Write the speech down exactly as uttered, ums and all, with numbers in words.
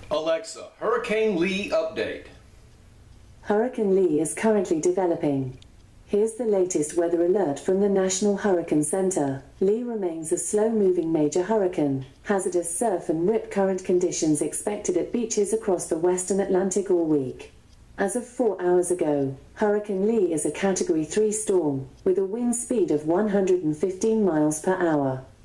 Alexa, Hurricane Lee update. Hurricane Lee is currently developing. Here's the latest weather alert from the National Hurricane Center. Lee remains a slow-moving major hurricane. Hazardous surf and rip current conditions expected at beaches across the western Atlantic all week. As of four hours ago, Hurricane Lee is a Category three storm, with a wind speed of one hundred fifteen miles per hour.